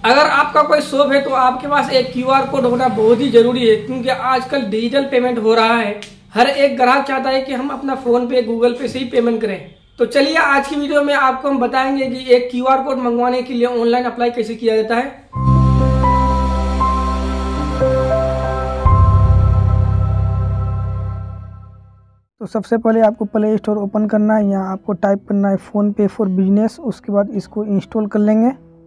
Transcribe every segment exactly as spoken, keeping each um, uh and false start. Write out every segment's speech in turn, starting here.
अगर आपका कोई शॉप है तो आपके पास एक क्यूआर कोड होना बहुत ही जरूरी है, क्योंकि आजकल डिजिटल पेमेंट हो रहा है। हर एक ग्राहक चाहता है कि हम अपना फोन पे गूगल पे से ही पेमेंट करें। तो चलिए आज की वीडियो में आपको हम बताएंगे कि एक क्यूआर कोड मंगवाने के लिए ऑनलाइन अप्लाई कैसे किया जाता है। तो सबसे पहले आपको प्ले स्टोर ओपन करना है। यहाँ आपको टाइप करना है फ़ोन पे फॉर बिजनेस। उसके बाद इसको इंस्टॉल कर लेंगे।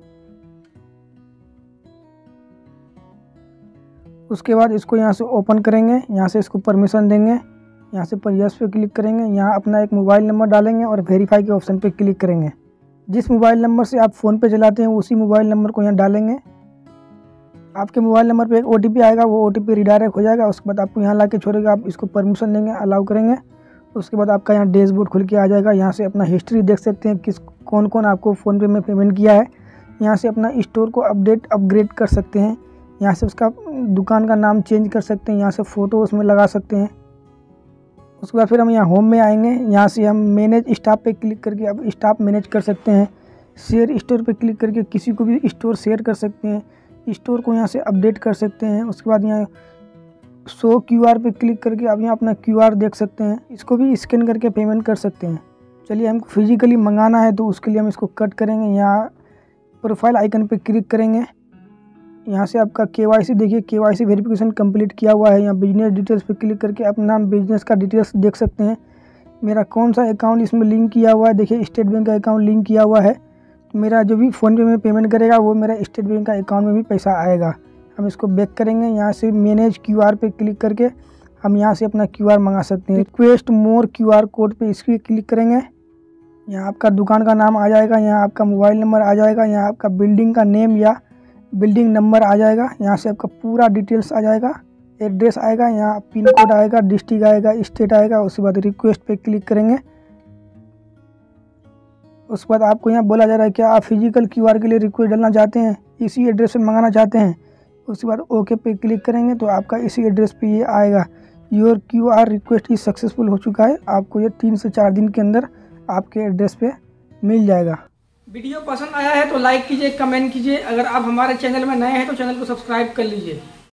उसके बाद इसको यहाँ से ओपन करेंगे। यहाँ से इसको परमिशन देंगे। यहाँ से पर यस पे क्लिक करेंगे। यहाँ अपना एक मोबाइल नंबर डालेंगे और वेरीफाई के ऑप्शन पे क्लिक करेंगे। जिस मोबाइल नंबर से आप फ़ोन पे चलाते हैं उसी मोबाइल नंबर को यहाँ डालेंगे। आपके मोबाइल नंबर पे एक ओ टी पी आएगा, वो ओ टी पी रिडायरेक्ट हो जाएगा। उसके बाद आपको यहाँ ला के छोड़ेगा, आप इसको परमिशन देंगे, अलाउ करेंगे। उसके बाद आपका यहाँ डैशबोर्ड खुल के आ जाएगा। यहाँ से अपना हिस्ट्री देख सकते हैं, किस कौन कौन आपको फ़ोन पे में पेमेंट किया है। यहाँ से अपना स्टोर को अपडेट अपग्रेड कर सकते हैं। यहाँ से उसका दुकान का नाम चेंज कर सकते हैं। यहाँ से फ़ोटो उसमें लगा सकते हैं। उसके बाद फिर हम यहाँ होम में आएंगे। यहाँ से हम मैनेज स्टाफ पे क्लिक करके अब स्टाफ मैनेज कर सकते हैं। शेयर स्टोर पे क्लिक करके किसी को भी स्टोर शेयर कर सकते हैं। स्टोर को यहाँ से अपडेट कर सकते हैं। उसके बाद यहाँ शो क्यूआर पे क्लिक करके आप यहाँ अपना क्यूआर देख सकते हैं। इसको भी स्कैन करके पेमेंट कर सकते हैं। चलिए हमको फिजिकली मंगाना है तो उसके लिए हम इसको कट करेंगे। यहाँ प्रोफाइल आइकन पे क्लिक करेंगे। यहाँ से आपका केवाईसी देखिए, केवाईसी वेरिफिकेशन कंप्लीट किया हुआ है। यहाँ बिजनेस डिटेल्स पे क्लिक करके अपना बिजनेस का डिटेल्स देख सकते हैं। मेरा कौन सा अकाउंट इसमें लिंक किया हुआ है, देखिए स्टेट बैंक का अकाउंट लिंक किया हुआ है। तो मेरा जो भी फ़ोन पे में पेमेंट करेगा वो मेरा स्टेट बैंक का अकाउंट में भी पैसा आएगा। हम इसको बैक करेंगे। यहाँ से मैनेज क्यूआर पे क्लिक करके हम यहाँ से अपना क्यूआर मंगा सकते हैं। रिक्वेस्ट मोर क्यूआर कोड पे इस पर क्लिक करेंगे। यहाँ आपका दुकान का नाम आ जाएगा, यहाँ आपका मोबाइल नंबर आ जाएगा, यहाँ आपका बिल्डिंग का नेम या बिल्डिंग नंबर आ जाएगा। यहाँ से आपका पूरा डिटेल्स आ जाएगा, एड्रेस आएगा, यहाँ पिन कोड आएगा, डिस्ट्रिक्ट आएगा, स्टेट आएगा। उसके बाद रिक्वेस्ट पे क्लिक करेंगे। उसके बाद आपको यहाँ बोला जा रहा है कि आप फिजिकल क्यूआर के लिए रिक्वेस्ट डालना चाहते हैं, इसी एड्रेस पे मंगाना चाहते हैं। उसके बाद ओके पे क्लिक करेंगे तो आपका इसी एड्रेस पे ये आएगा, your QR request is successful हो चुका है। आपको ये तीन से चार दिन के अंदर आपके एड्रेस पे मिल जाएगा। वीडियो पसंद आया है तो लाइक कीजिए, कमेंट कीजिए। अगर आप हमारे चैनल में नए हैं तो चैनल को सब्सक्राइब कर लीजिए।